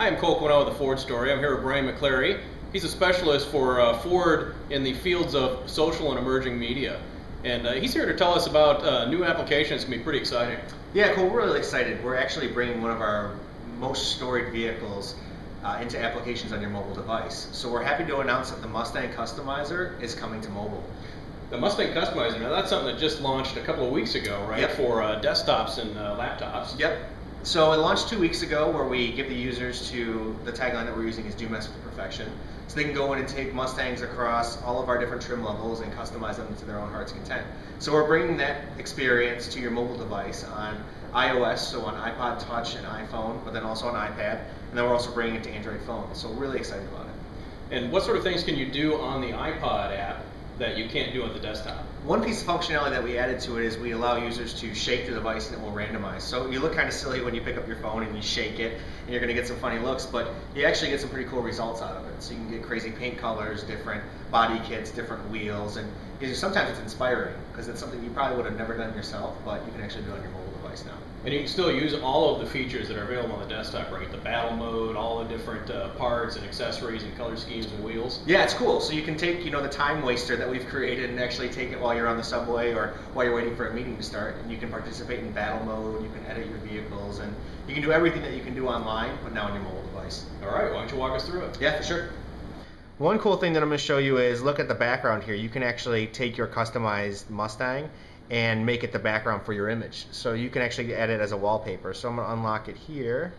Hi, I'm Cole Quino with the Ford Story. I'm here with Brian McClary. He's a specialist for Ford in the fields of social and emerging media. And he's here to tell us about new applications. It's going to be pretty exciting. Yeah, cool. We're really excited. We're actually bringing one of our most storied vehicles into applications on your mobile device. So we're happy to announce that the Mustang Customizer is coming to mobile. The Mustang Customizer, now that's something that just launched a couple of weeks ago, right? Yep. For desktops and laptops. Yep. So it launched 2 weeks ago, where we give the users to, the tagline that we're using is "Do Mess with Perfection." So they can go in and take Mustangs across all of our different trim levels and customize them to their own heart's content. So we're bringing that experience to your mobile device on iOS, so on iPod Touch and iPhone, but then also on iPad, and then we're also bringing it to Android phones. So we're really excited about it. And what sort of things can you do on the iPod app that you can't do on the desktop? One piece of functionality that we added to it is we allow users to shake the device and it will randomize. So you look kind of silly when you pick up your phone and you shake it, and you're going to get some funny looks, but you actually get some pretty cool results out of it. So you can get crazy paint colors, different body kits, different wheels, and sometimes it's inspiring because it's something you probably would have never done yourself, but you can actually do it on your mobile device now. And you can still use all of the features that are available on the desktop, right? The battle mode, all the different parts and accessories and color schemes and wheels. Yeah, it's cool. So you can take, the time waster that we've created and actually take it while you're on the subway or while you're waiting for a meeting to start, and you can participate in battle mode, you can edit your vehicles, and you can do everything that you can do online, but now on your mobile device. All right, why don't you walk us through it? Yeah, for sure. One cool thing that I'm going to show you is look at the background here. You can actually take your customized Mustang and make it the background for your image. So you can actually add it as a wallpaper. So I'm going to unlock it here.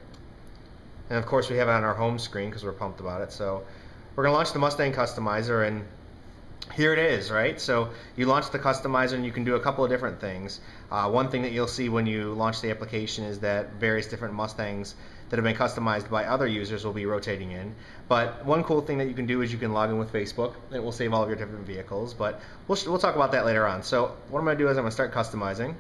And of course we have it on our home screen because we're pumped about it. So we're going to launch the Mustang Customizer, and here it is, right? So you launch the Customizer and you can do a couple of different things. One thing that you'll see when you launch the application is that various different Mustangs that have been customized by other users will be rotating in. But one cool thing that you can do is you can log in with Facebook, and it will save all of your different vehicles. But we'll talk about that later on. So what I'm going to do is I'm going to start customizing.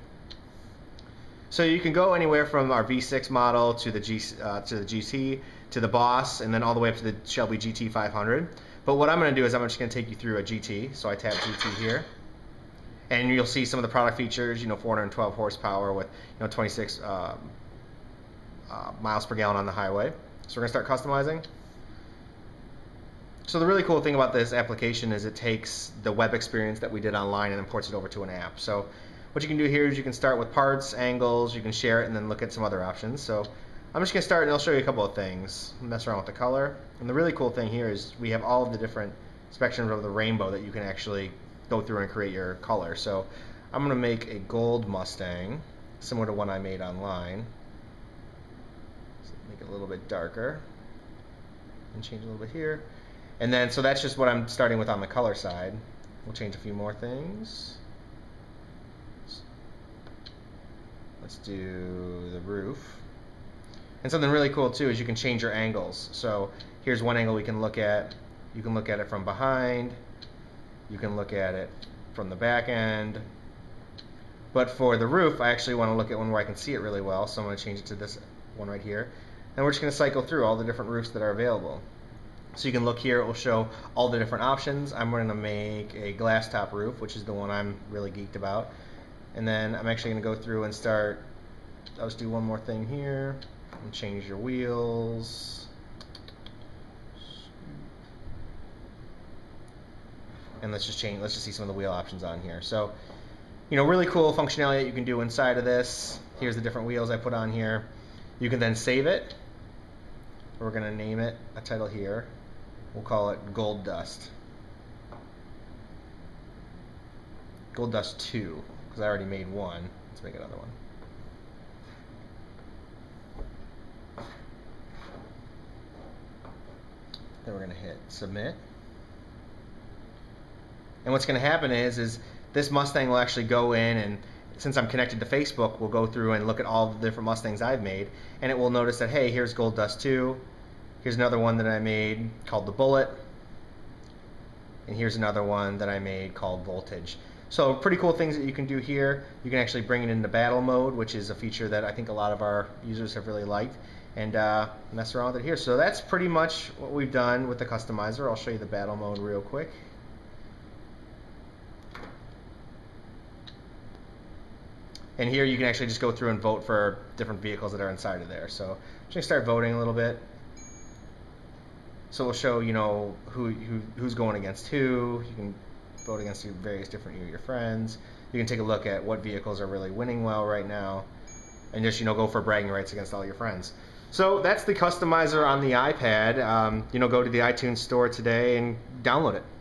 So you can go anywhere from our V6 model to the GT to the Boss, and then all the way up to the Shelby GT 500. But what I'm going to do is I'm just going to take you through a GT. So I tap GT here, and you'll see some of the product features. 412 horsepower with 26 miles per gallon on the highway. So we're going to start customizing. So the really cool thing about this application is it takes the web experience that we did online and imports it over to an app. So what you can do here is you can start with parts, angles, you can share it, and then look at some other options. So I'm just going to start and I'll show you a couple of things. Mess around with the color. And the really cool thing here is we have all of the different spectrums of the rainbow that you can actually go through and create your color. So I'm going to make a gold Mustang, similar to one I made online. So make it a little bit darker and change a little bit here. And then, so that's just what I'm starting with on the color side. We'll change a few more things. Let's do the roof. And something really cool too is you can change your angles. So here's one angle we can look at. You can look at it from behind. You can look at it from the back end. But for the roof, I actually want to look at one where I can see it really well. So I'm going to change it to this one right here. And we're just going to cycle through all the different roofs that are available. So you can look here, it will show all the different options. I'm going to make a glass top roof, which is the one I'm really geeked about. And then I'm actually going to go through and start, I'll just do one more thing here, and change your wheels. And let's just see some of the wheel options on here. So, really cool functionality that you can do inside of this. Here's the different wheels I put on here. You can then save it. We're going to name it a title here. We'll call it Gold Dust. Gold Dust 2, because I already made one. Let's make another one. Then we're going to hit Submit. And what's going to happen is this Mustang will actually go in, and since I'm connected to Facebook, we'll go through and look at all the different Mustangs I've made, and it will notice that, hey, here's Gold Dust 2. Here's another one that I made called the Bullet. And here's another one that I made called Voltage. So pretty cool things that you can do here. You can actually bring it into battle mode, which is a feature that I think a lot of our users have really liked, and mess around with it here. So that's pretty much what we've done with the Customizer. I'll show you the battle mode real quick. And here you can actually just go through and vote for different vehicles that are inside of there. So I'm just going to start voting a little bit. So it'll show, who's going against who. You can vote against various different your friends. You can take a look at what vehicles are really winning well right now, and just go for bragging rights against all your friends. So that's the customizer on the iPad. Go to the iTunes store today and download it.